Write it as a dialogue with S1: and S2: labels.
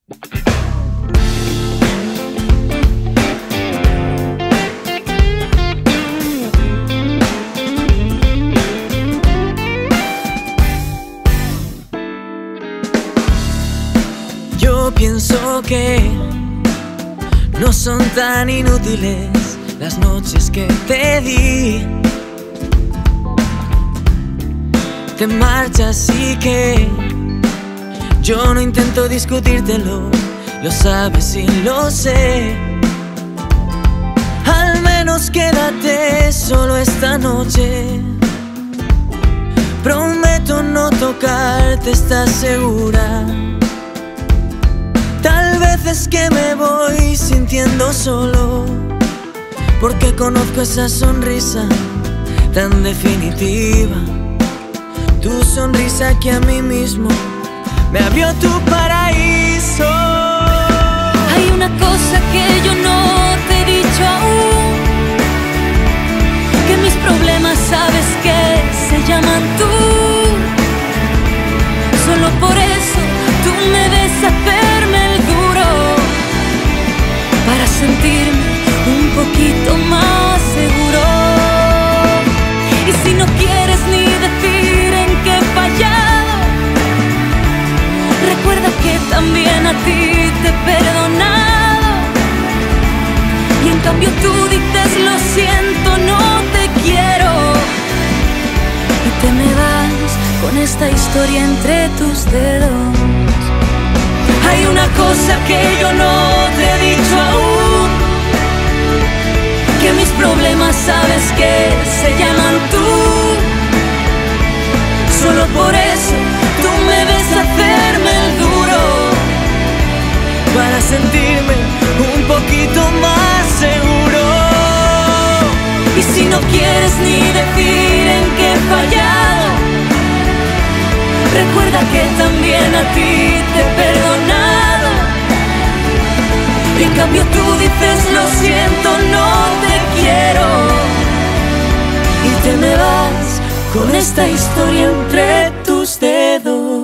S1: Yo pienso que no son tan inútiles las noches que te di. Te marchas y que yo no intento discutírtelo, lo sabes y lo sé. Al menos quédate solo esta noche. Prometo no tocarte, ¿estás segura? Tal vez es que me voy sintiendo solo, porque conozco esa sonrisa tan definitiva. Tu sonrisa que a mí mismo me abrió tu paraíso.
S2: Hay una cosa que yo no te he dicho aún, que mis problemas sabes que se llaman tú. Solo por eso tú me ves hacerme el duro, para sentirme un poquito más seguro. Y si no quieres ni decir en qué he fallado, recuerda que también a ti te he perdonado. Y en cambio tú dices lo siento, no te quiero, y te me vas con esta historia entre tus dedos. Hay una cosa que yo no te he dicho aún, que mis problemas sabes que se llaman tú. Solo por eso tú me ves hacerme el duro,
S1: para sentirme un poquito más seguro.
S2: y si no quieres ni decir en qué he fallado, recuerda que también a ti te he perdonado. Y en cambio tú dices lo siento, no te quiero, y te me vas con esta historia entre tus dedos.